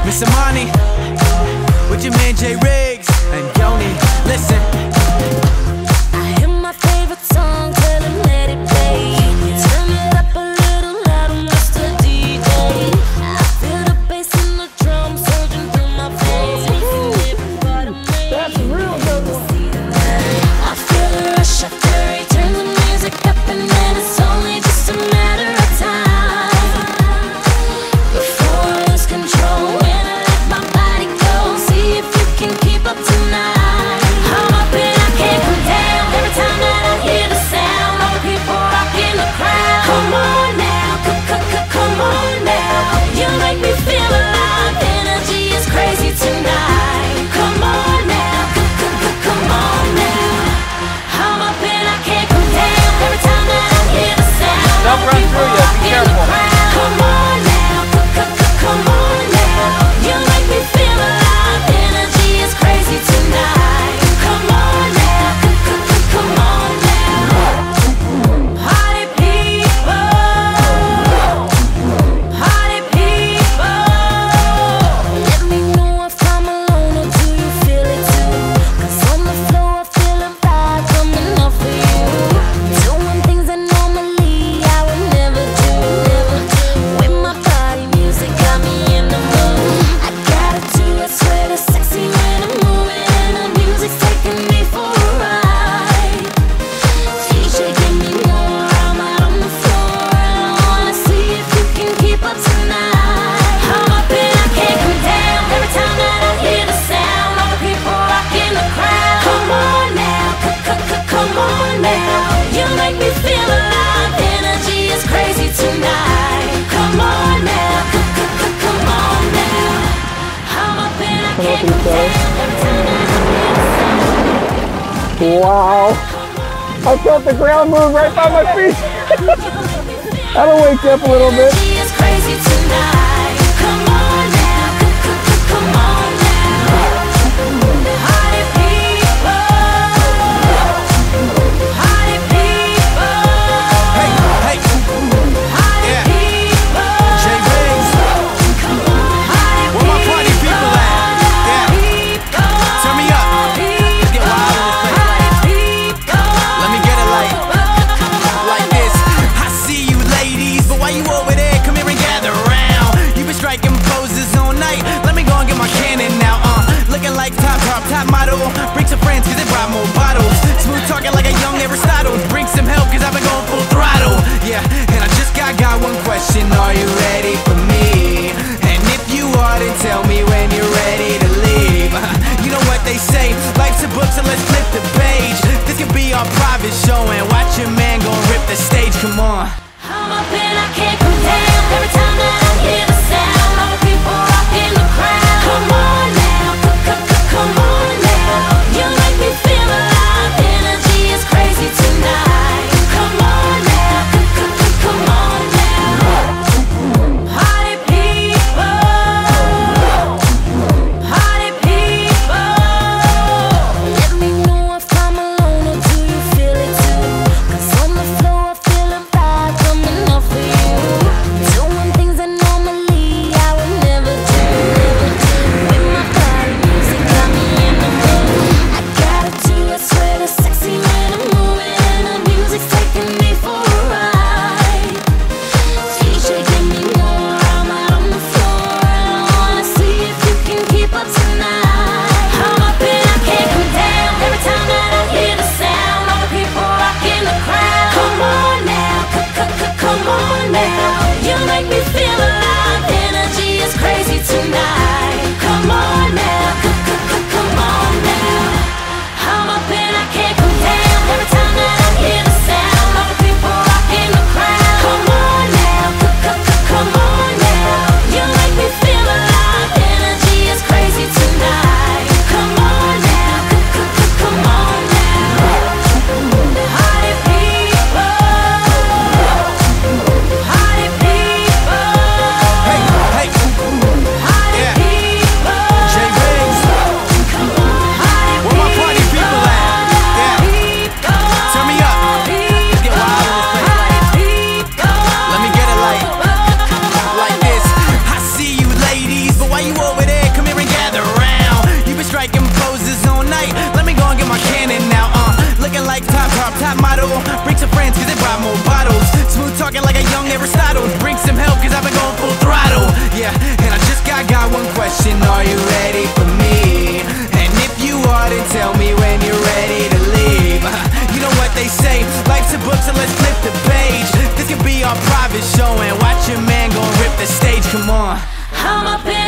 Miss Amani, with your man Jay Riggs and Yoni. Listen. I hear my favorite song, tell him let it play. Turn it up a little louder, Mr. DJ. I feel the bass in the drum surging through my veins. That's a real good one. I feel the rush of fury, turn the music up and then it's only just a matter of time before I lose control. When I let my body go, see if you can keep up tonight. I'm up and I can't come down. Every time that I hear the sound, all the people rocking the crowd. Come on now, come on now. You make me feel alive. Energy is crazy tonight. Come on now, come on now. I'm up and I can't come down. Every time that I hear the sound, all the people rocking the crowd. Come on now, come on now. You make me feel alive. Energy is crazy tonight. Come on now, come on now. Party people, party people. Let me know if I'm alone or do you feel it too? 'Cause on the floor I feel a vibe coming off of you. Doing things that normally I would never do. With my body music got me in the mood. I gotta do it, swear it's sexy when I'm moving and the music's taking me for a ride. DJ, give me more, I'm out on the floor and I wanna see if you can keep up tonight. I'm up and I can't come down. Every time that I hear the sound, all the people rocking the crowd. Come on now, come on now. You make me feel alive. Energy is crazy tonight. Come on now, come on now. I'm up and I can't come down. Every time that I hear the sound. Wow. I felt the ground move right by my feet. That'll wake you up a little bit. Energy is crazy tonight. Come on now, come on now. Party people, party people, Hey, hey, party yeah. people. Jay Riggs. Come on, Where my party people at? Yeah. Turn me up. Let's get wild in this place. Let me get it like this. I see you ladies, but why you over there? Come here and gather around. You been striking poses all night. Let me go and get my cannon now. Looking like top model. Bring some friends cause they brought more bottles. Smooth talking like a young Aristotle. Bring some help cause I've been going full throttle. Yeah, and I just got one question. Are you ready for me? And if you are, then tell me when you're ready to leave. You know what they say, life's a book, so let's flip the page. This could be our private show and watch your man gon' rip the stage, come on. I'm up and I can't come down. Every time that I hear the sound, all the people rocking the crowd. Come on now, come on now. You make me feel alive. Energy is crazy tonight. Come on now, come on now. Party people, party people. Let me know if I'm alone or do you feel it too? 'Cause on the floor I feel a vibe coming off of you. Doing things that normally I would never do. With my body music got me in the mood. I gotta do it, swear it's sexy when I'm moving and the music's taking me for a ride. DJ, give me more, I'm out on the floor and I wanna see if you can keep up tonight. I'm up and I can't come down. Every time that I hear the sound, all the people rocking the crowd. Come on now, come on now. You make me feel alive. Energy is crazy tonight. Come on now, come on now. I'm up and I can't come down. Every time that I hear the sound, all the people rocking the crowd. Come on now, come on now. You make me feel alive. Energy is crazy tonight. Come on now, come on now. Party people, party people. talking like a young Aristotle. Bring some help, cause I've been going full throttle. Yeah, and I just got one question. Are you ready for me? And if you are, then tell me when you're ready to leave. You know what they say, life's a book, so let's flip the page. This could be our private show, and watch your man gon' rip the stage, come on. I'm up in